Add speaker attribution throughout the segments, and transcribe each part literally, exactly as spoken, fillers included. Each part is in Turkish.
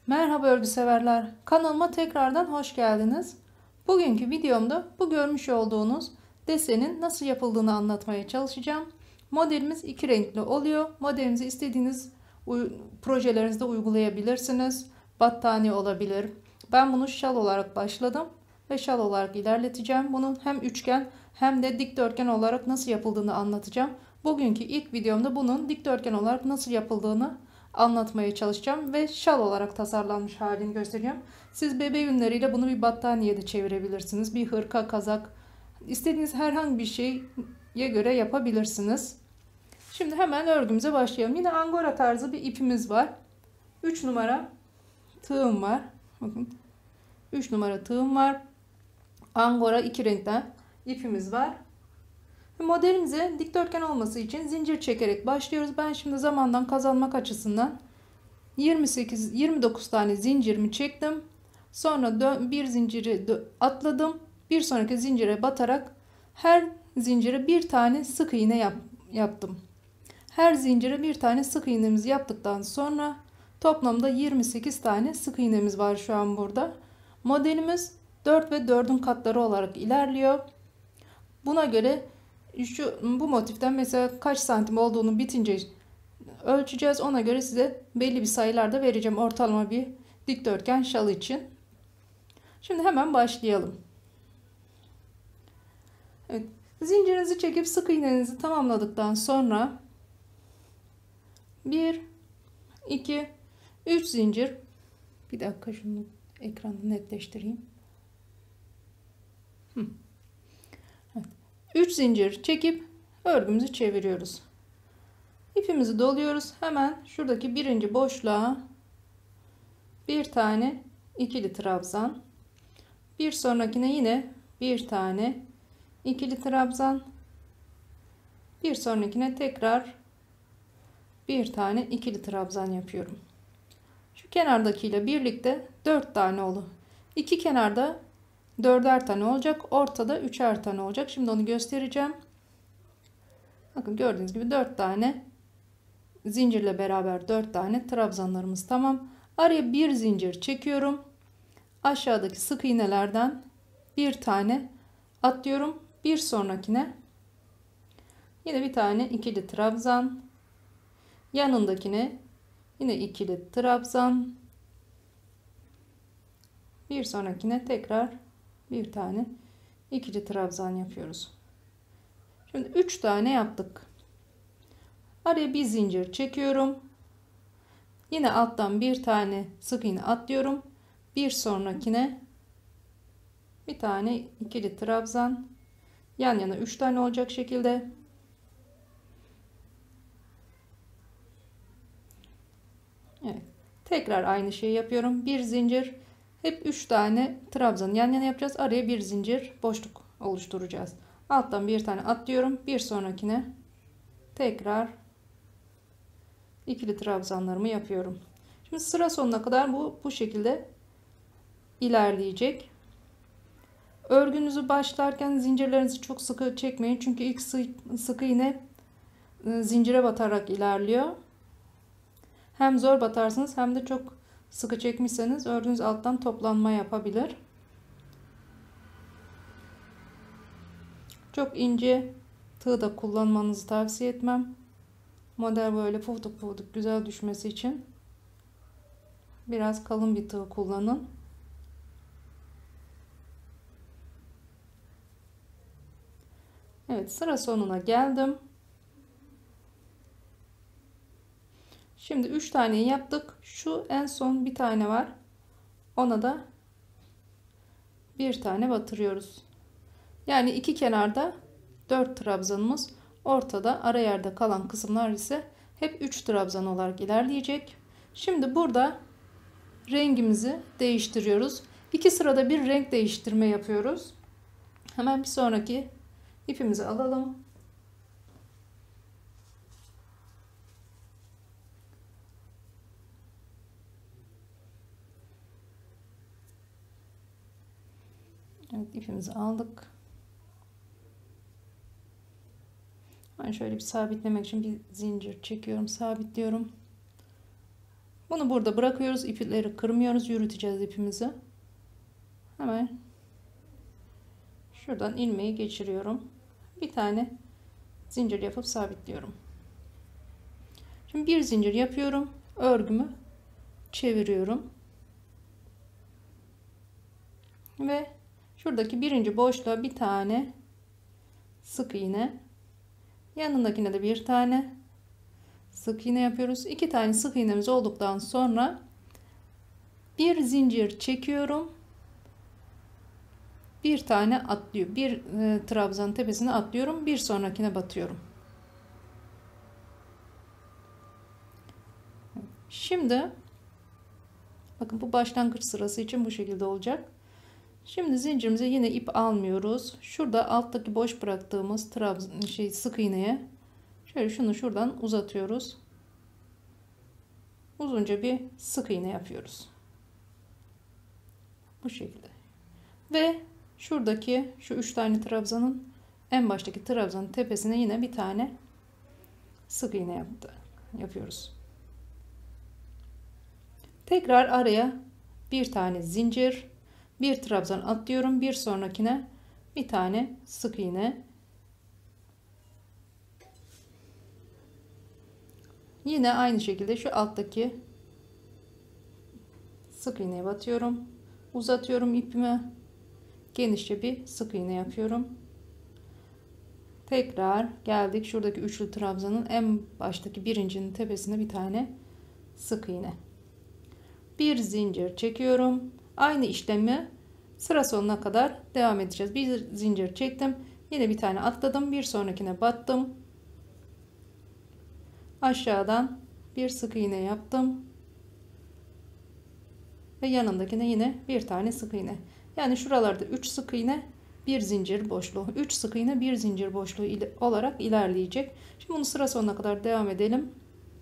Speaker 1: Merhaba örgü severler. Kanalıma tekrardan hoş geldiniz. Bugünkü videomda bu görmüş olduğunuz desenin nasıl yapıldığını anlatmaya çalışacağım. Modelimiz iki renkli oluyor. Modelinizi istediğiniz projelerinizde uygulayabilirsiniz. Battaniye olabilir. Ben bunu şal olarak başladım ve şal olarak ilerleteceğim. Bunun hem üçgen hem de dikdörtgen olarak nasıl yapıldığını anlatacağım. Bugünkü ilk videomda bunun dikdörtgen olarak nasıl yapıldığını anlatmaya çalışacağım ve şal olarak tasarlanmış halini göstereceğim. Siz bebe yünleriyle bunu bir battaniyeye de çevirebilirsiniz. Bir hırka, kazak, istediğiniz herhangi bir şeye göre yapabilirsiniz. Şimdi hemen örgümüze başlayalım. Yine angora tarzı bir ipimiz var. üç numara tığım var. Bakın. üç numara tığım var. Angora iki renkten ipimiz var. Modelimize dikdörtgen olması için zincir çekerek başlıyoruz. Ben şimdi zamandan kazanmak açısından yirmi sekiz yirmi dokuz tane zincirimi çektim. Sonra bir zinciri atladım. Bir sonraki zincire batarak her zincire bir tane sık iğne yap, yaptım. Her zincire bir tane sık iğnemizi yaptıktan sonra toplamda yirmi sekiz tane sık iğnemiz var şu an burada. Modelimiz dört ve dördün katları olarak ilerliyor. Buna göre şu bu motiften mesela kaç santim olduğunu bitince ölçeceğiz. Ona göre size belli bir sayılarda vereceğim ortalama bir dikdörtgen şal için. Şimdi hemen başlayalım. Evet, zincirinizi çekip sık iğnenizi tamamladıktan sonra bir iki üç zincir, bir dakika şunu ekranı netleştireyim. Hı. Evet. üç zincir çekip örgümüzü çeviriyoruz. İpimizi doluyoruz. Hemen şuradaki birinci boşluğa bir tane ikili trabzan. Bir sonrakine yine bir tane ikili trabzan. Bir sonrakine tekrar bir tane ikili trabzan yapıyorum. Şu kenardakiyle birlikte dört tane oldu. İki kenarda dörder tane olacak. Ortada üçer tane olacak. Şimdi onu göstereceğim. Bakın gördüğünüz gibi dört tane zincirle beraber dört tane trabzanlarımız tamam. Araya bir zincir çekiyorum. Aşağıdaki sık iğnelerden bir tane atlıyorum. Bir sonrakine yine bir tane ikili trabzan. Yanındakine yine ikili trabzan. Bir sonrakine tekrar bir tane ikili trabzan yapıyoruz. Şimdi üç tane yaptık. Araya bir zincir çekiyorum. Yine alttan bir tane sık iğne atlıyorum. Bir sonrakine bir tane ikili trabzan. Yan yana üç tane olacak şekilde. Evet. Tekrar aynı şeyi yapıyorum. Bir zincir. Hep üç tane trabzan yan yana yapacağız. Araya bir zincir boşluk oluşturacağız. Alttan bir tane atlıyorum. Bir sonrakine tekrar ikili trabzanlarımı yapıyorum. Şimdi sıra sonuna kadar bu bu şekilde ilerleyecek. Örgünüzü başlarken zincirlerinizi çok sıkı çekmeyin. Çünkü ilk sık iğne zincire batarak ilerliyor. Hem zor batarsınız hem de çok sıkı çekmişseniz örgünüz alttan toplanma yapabilir. Çok ince tığ da kullanmanızı tavsiye etmem. Model böyle pufuduk pufuduk güzel düşmesi için biraz kalın bir tığ kullanın. Evet, sıra sonuna geldim. Şimdi üç taneyi yaptık. Şu en son bir tane var. Ona da bir tane batırıyoruz. Yani iki kenarda dört trabzanımız, ortada ara yerde kalan kısımlar ise hep üç trabzan olarak ilerleyecek. Şimdi burada rengimizi değiştiriyoruz. İki sırada bir renk değiştirme yapıyoruz. Hemen bir sonraki ipimizi alalım. Evet, ipimizi aldık. Ben şöyle bir sabitlemek için bir zincir çekiyorum, sabitliyorum. Bunu burada bırakıyoruz. İpleri kırmıyoruz. Yürüteceğiz ipimizi. Hemen şuradan ilmeği geçiriyorum. Bir tane zincir yapıp sabitliyorum. Şimdi bir zincir yapıyorum. Örgümü çeviriyorum. Ve şuradaki birinci boşluğa bir tane sık iğne. Yanındakine de bir tane sık iğne yapıyoruz. İki tane sık iğnemiz olduktan sonra bir zincir çekiyorum. Bir tane atlıyor. Bir e, trabzanın tepesine atlıyorum. Bir sonrakine batıyorum. Şimdi bakın, bu başlangıç sırası için bu şekilde olacak. Şimdi zincirimize yine ip almıyoruz. Şurada alttaki boş bıraktığımız trabzan şey sık iğneye şöyle şunu şuradan uzatıyoruz. Uzunca bir sık iğne yapıyoruz. Bu şekilde. Ve şuradaki şu üç tane trabzanın en baştaki trabzanın tepesine yine bir tane sık iğne yaptı, yapıyoruz. Tekrar araya bir tane zincir, bir trabzan atlıyorum. Bir sonrakine bir tane sık iğne. Yine aynı şekilde şu alttaki sık iğneye batıyorum. Uzatıyorum ipimi. Genişçe bir sık iğne yapıyorum. Tekrar geldik. Şuradaki üçlü trabzanın en baştaki birincinin tepesine bir tane sık iğne. Bir zincir çekiyorum. Aynı işlemi sıra sonuna kadar devam edeceğiz. Bir zincir çektim. Yine bir tane atladım. Bir sonrakine battım. Aşağıdan bir sık iğne yaptım. Ve yanındakine yine bir tane sık iğne. Yani şuralarda üç sık iğne, bir zincir boşluğu. üç sık iğne, bir zincir boşluğu ile olarak ilerleyecek. Şimdi bunu sıra sonuna kadar devam edelim.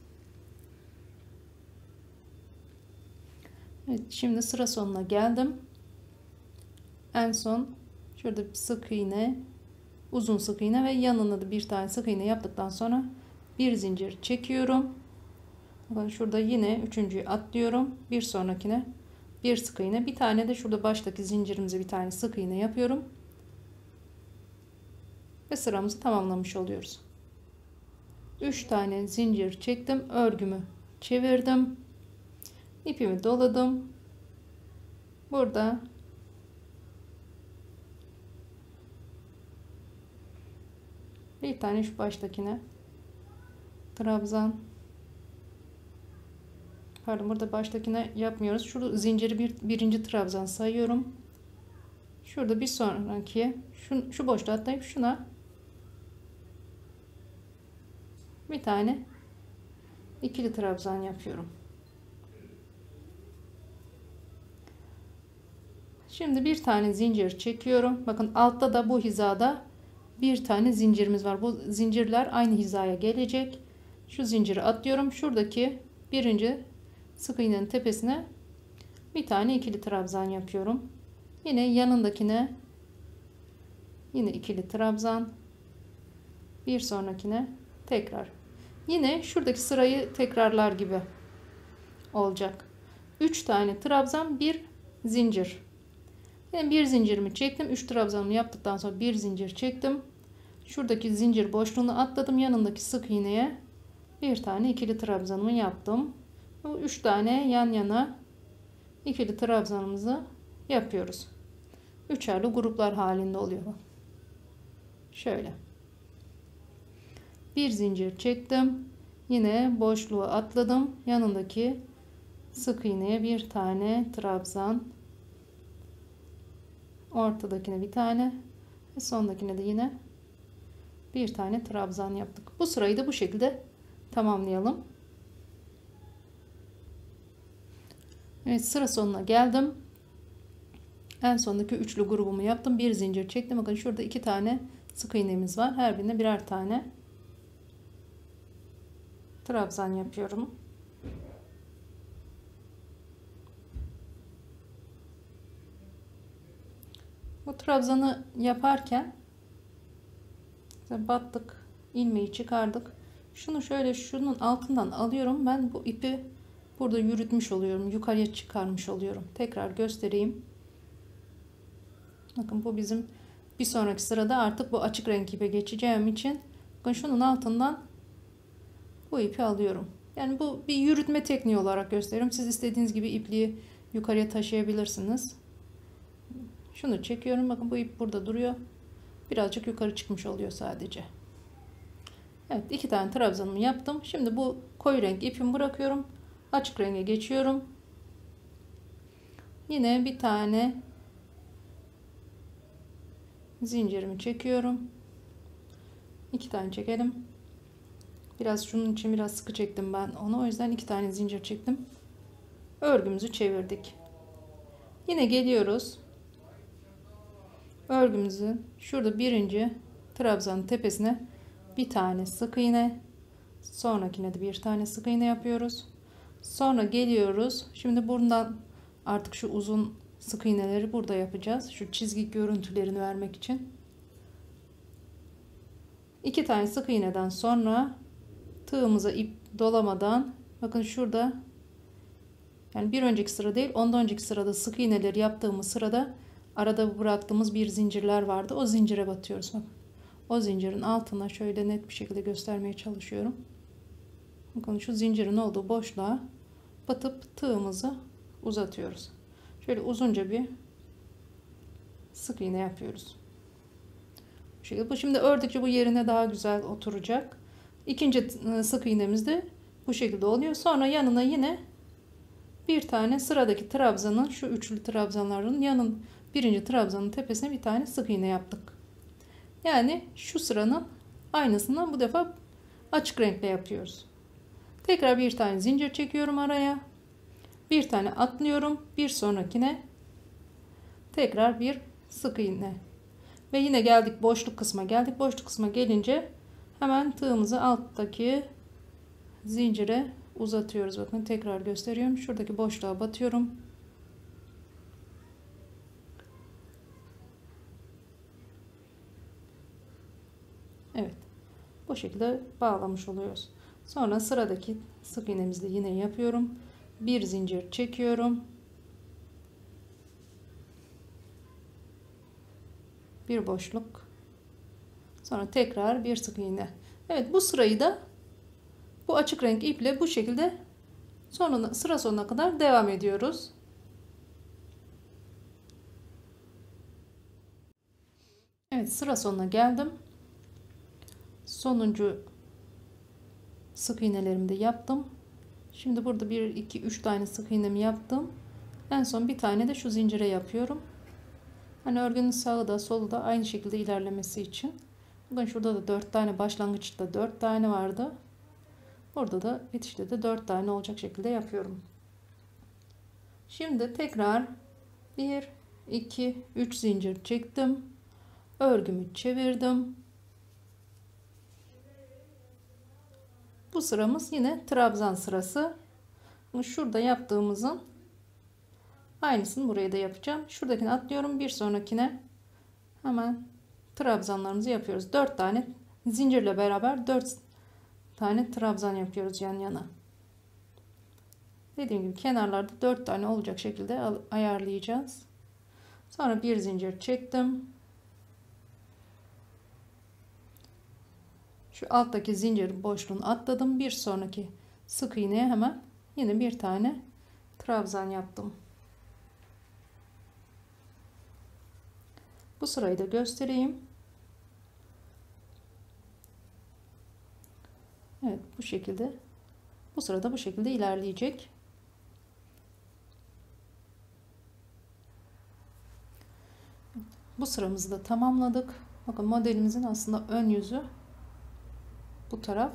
Speaker 1: Evet, şimdi sıra sonuna geldim. En son şurada bir sık iğne, uzun sık iğne ve yanına da bir tane sık iğne yaptıktan sonra bir zincir çekiyorum. Bakın şurada yine üçüncüyü atlıyorum. Bir sonrakine bir sık iğne, bir tane de şurada baştaki zincirimize bir tane sık iğne yapıyorum. Ve sıramızı tamamlamış oluyoruz. üç tane zincir çektim. Örgümü çevirdim. İpimi doladım. Burada bir tane şu baştakine trabzan, pardon, burada baştakine yapmıyoruz. Şurada zinciri bir, birinci trabzan sayıyorum. Şurada bir sonraki şu, şu boşluğa atlayıp şuna bir tane ikili trabzan yapıyorum. Şimdi bir tane zincir çekiyorum. Bakın altta da bu hizada bir tane zincirimiz var. Bu zincirler aynı hizaya gelecek. Şu zinciri atlıyorum. Şuradaki birinci sık iğnenin tepesine bir tane ikili trabzan yapıyorum. Yine yanındakine yine ikili trabzan. Bir sonrakine tekrar. Yine şuradaki sırayı tekrarlar gibi olacak. üç tane trabzan, bir zincir. Yani bir zincirimi çektim. üç trabzanımı yaptıktan sonra bir zincir çektim. Şuradaki zincir boşluğunu atladım. Yanındaki sık iğneye bir tane ikili trabzanımı yaptım. Bu üç tane yan yana ikili trabzanımızı yapıyoruz. Üçerli gruplar halinde oluyor. Şöyle. Bir zincir çektim. Yine boşluğu atladım. Yanındaki sık iğneye bir tane trabzan. Ortadakine bir tane ve sondakine de yine bir tane trabzan yaptık. Bu sırayı da bu şekilde tamamlayalım. Evet, sıra sonuna geldim. En sondaki üçlü grubumu yaptım. Bir zincir çektim. Bakın şurada iki tane sık iğnemiz var. Her birine birer tane trabzan yapıyorum. Bu trabzanı yaparken battık, ilmeği çıkardık. Şunu şöyle şunun altından alıyorum. Ben bu ipi burada yürütmüş oluyorum. Yukarıya çıkarmış oluyorum. Tekrar göstereyim. Bakın bu bizim bir sonraki sırada artık bu açık renk ipe geçeceğim için bakın şunun altından bu ipi alıyorum. Yani bu bir yürütme tekniği olarak gösteriyorum. Siz istediğiniz gibi ipliği yukarıya taşıyabilirsiniz. Şunu çekiyorum. Bakın bu ip burada duruyor. Birazcık yukarı çıkmış oluyor sadece. Evet, iki tane trabzanımı yaptım. Şimdi bu koyu renk ipimi bırakıyorum. Açık renge geçiyorum. Yine bir tane zincirimi çekiyorum. İki tane çekelim. Biraz şunun için biraz sıkı çektim ben onu. O yüzden iki tane zincir çektim. Örgümüzü çevirdik. Yine geliyoruz. Örgümüzün şurada birinci trabzanın tepesine bir tane sık iğne. Sonrakine de bir tane sık iğne yapıyoruz. Sonra geliyoruz. Şimdi buradan artık şu uzun sık iğneleri burada yapacağız. Şu çizgi görüntülerini vermek için. İki tane sık iğneden sonra tığımıza ip dolamadan bakın şurada, yani bir önceki sıra değil ondan önceki sırada sık iğneleri yaptığımız sırada arada bıraktığımız bir zincirler vardı. O zincire batıyoruz. Bakın. O zincirin altına şöyle net bir şekilde göstermeye çalışıyorum. Bakın şu zincirin olduğu boşluğa batıp tığımızı uzatıyoruz. Şöyle uzunca bir sık iğne yapıyoruz. Bu şekilde. Bu şimdi ördükçe bu yerine daha güzel oturacak. İkinci sık iğnemiz de bu şekilde oluyor. Sonra yanına yine bir tane sıradaki trabzanın, şu üçlü trabzanların yanın birinci trabzanın tepesine bir tane sık iğne yaptık. Yani şu sıranın aynısını bu defa açık renkle yapıyoruz. Tekrar bir tane zincir çekiyorum araya. Bir tane atlıyorum. Bir sonrakine tekrar bir sık iğne. Ve yine geldik boşluk kısma geldik. Boşluk kısma gelince hemen tığımızı alttaki zincire uzatıyoruz. Bakın tekrar gösteriyorum. Şuradaki boşluğa batıyorum. Evet. Bu şekilde bağlamış oluyoruz. Sonra sıradaki sık iğnemizi de yine yapıyorum. Bir zincir çekiyorum. Bir boşluk. Sonra tekrar bir sık iğne. Evet, bu sırayı da bu açık renk iple bu şekilde sonuna, sıra sonuna kadar devam ediyoruz. Evet, sıra sonuna geldim. Sonuncu sık iğnelerimi de yaptım. Şimdi burada bir iki üç tane sık iğnemi yaptım. En son bir tane de şu zincire yapıyorum. Hani örgünün sağı da solu da aynı şekilde ilerlemesi için. Bakın şurada da dört tane, başlangıçta dört tane vardı. Burada da bitişte de dört tane olacak şekilde yapıyorum. Şimdi tekrar bir iki üç zincir çektim. Örgümü çevirdim. Bu sıramız yine trabzan sırası. Şurada yaptığımızın aynısını buraya da yapacağım. Şuradakini atlıyorum. Bir sonrakine hemen trabzanlarımızı yapıyoruz. dört tane zincirle beraber dört tane trabzan yapıyoruz yan yana. Dediğim gibi kenarlarda dört tane olacak şekilde ayarlayacağız. Sonra bir zincir çektim. Şu alttaki zincir boşluğunu atladım. Bir sonraki sık iğneye hemen yine bir tane trabzan yaptım. Bu sırayı da göstereyim. Evet, bu şekilde. Bu sırada bu şekilde ilerleyecek. Bu sıramızı da tamamladık. Bakın modelimizin aslında ön yüzü bu taraf.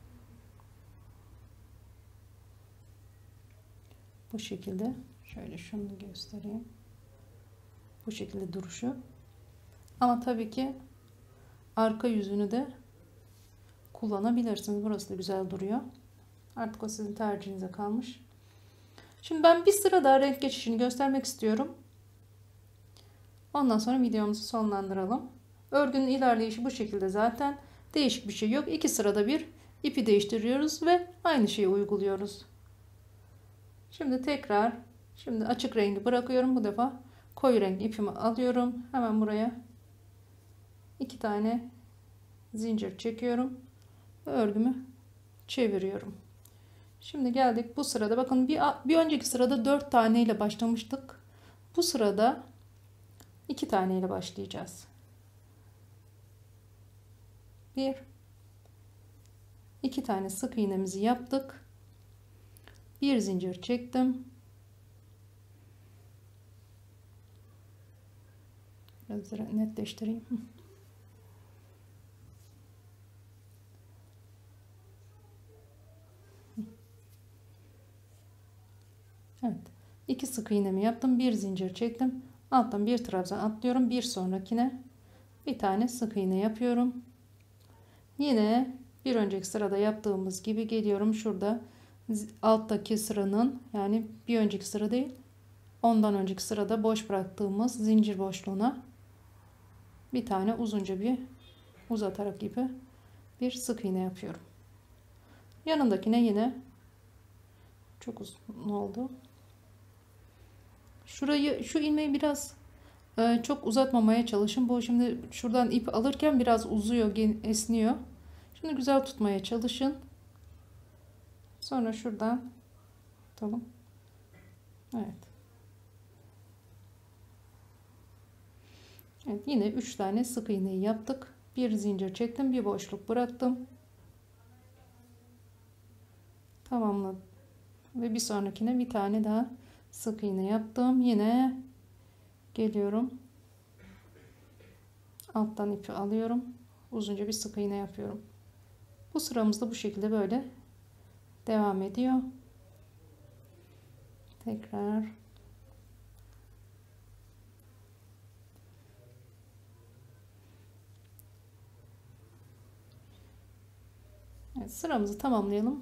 Speaker 1: Bu şekilde. Şöyle şunu göstereyim. Bu şekilde duruşu. Ama tabii ki arka yüzünü de kullanabilirsiniz. Burası da güzel duruyor. Artık o sizin tercihinize kalmış. Şimdi ben bir sıra daha renk geçişini göstermek istiyorum. Ondan sonra videomuzu sonlandıralım. Örgünün ilerleyişi bu şekilde zaten. Değişik bir şey yok. İki sırada bir ipi değiştiriyoruz ve aynı şeyi uyguluyoruz. Şimdi tekrar şimdi açık rengi bırakıyorum. Bu defa koyu renk ipimi alıyorum. Hemen buraya iki tane zincir çekiyorum ve örgümü çeviriyorum. Şimdi geldik bu sırada, bakın bir, bir önceki sırada dört tane ile başlamıştık. Bu sırada iki tane ile başlayacağız. Bir, iki tane sık iğnemizi yaptık. Bir zincir çektim. Biraz netleştireyim. Evet. iki sık iğnemi yaptım. Bir zincir çektim. Alttan bir trabzan atlıyorum. Bir sonrakine bir tane sık iğne yapıyorum. Yine bir önceki sırada yaptığımız gibi geliyorum. Şurada alttaki sıranın, yani bir önceki sıra değil, ondan önceki sırada boş bıraktığımız zincir boşluğuna bir tane uzunca bir uzatarak ipi bir sık iğne yapıyorum. Yanındakine yine çok uzun oldu. Şurayı, şu ilmeği biraz e, çok uzatmamaya çalışın. Bu şimdi şuradan ip alırken biraz uzuyor, esniyor. Şimdi güzel tutmaya çalışın. Sonra şuradan tutalım. Evet. Evet, yine üç tane sık iğneyi yaptık. Bir zincir çektim, bir boşluk bıraktım. Tamamladım. Ve bir sonrakine bir tane daha sık iğne yaptım. Yine geliyorum. Alttan ipi alıyorum. Uzunca bir sık iğne yapıyorum. Bu sıramızda bu şekilde böyle devam ediyor. Tekrar evet, sıramızı tamamlayalım.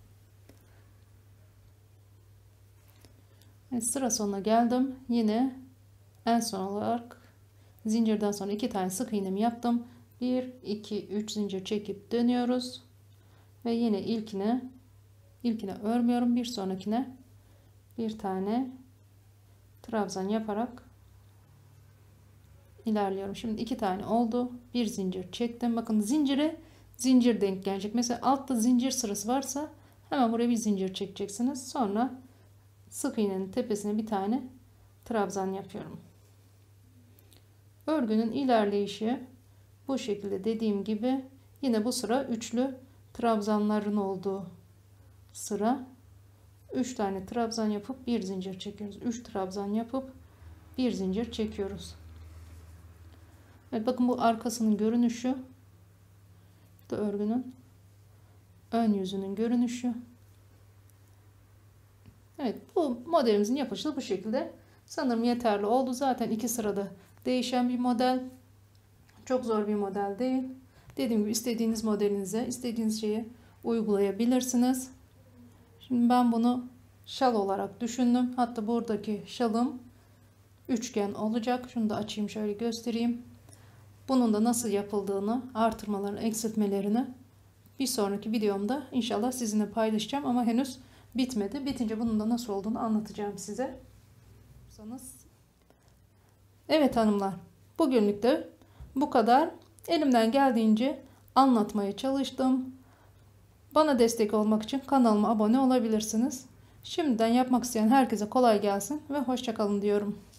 Speaker 1: Evet, sıra sonuna geldim. Yine en son olarak zincirden sonra iki tane sık iğnemi yaptım. bir iki üç zincir çekip dönüyoruz ve yine ilkine ilkine örmüyorum. Bir sonrakine bir tane trabzan yaparak ilerliyorum. Şimdi iki tane oldu. Bir zincir çektim. Bakın zincire zincir denk gelecek. Mesela altta zincir sırası varsa hemen buraya bir zincir çekeceksiniz. Sonra sık iğnenin tepesine bir tane trabzan yapıyorum. Örgünün ilerleyişi bu şekilde, dediğim gibi yine bu sıra üçlü trabzanların olduğu sıra. üç tane trabzan yapıp bir zincir çekiyoruz. üç trabzan yapıp bir zincir çekiyoruz. Evet, bakın bu arkasının görünüşü. Bu da örgünün ön yüzünün görünüşü. Evet, bu modelimizin yapışı bu şekilde. Sanırım yeterli oldu. Zaten iki sırada değişen bir model. Çok zor bir model değil. Dediğim gibi istediğiniz modelinize, istediğiniz şeyi uygulayabilirsiniz. Şimdi ben bunu şal olarak düşündüm. Hatta buradaki şalım üçgen olacak. Şunu da açayım, şöyle göstereyim. Bunun da nasıl yapıldığını, artırmalarını, eksiltmelerini bir sonraki videomda inşallah sizinle paylaşacağım. Ama henüz bitmedi. Bitince bunun da nasıl olduğunu anlatacağım size. Evet hanımlar, bugünlük de bu kadar. Elimden geldiğince anlatmaya çalıştım. Bana destek olmak için kanalıma abone olabilirsiniz. Şimdiden yapmak isteyen herkese kolay gelsin ve hoşça kalın diyorum.